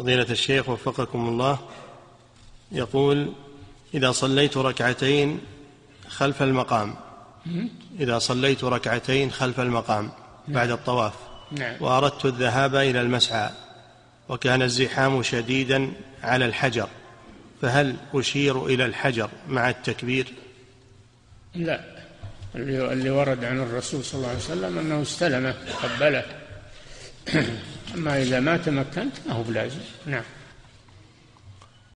فضيلة الشيخ وفقكم الله، يقول: إذا صليت ركعتين خلف المقام بعد الطواف وأردت الذهاب إلى المسعى وكان الزحام شديدا على الحجر، فهل أشير إلى الحجر مع التكبير؟ لا، اللي ورد عن الرسول صلى الله عليه وسلم أنه استلمه قبله. أما إذا ما تمكنت ما هو بلازم. نعم.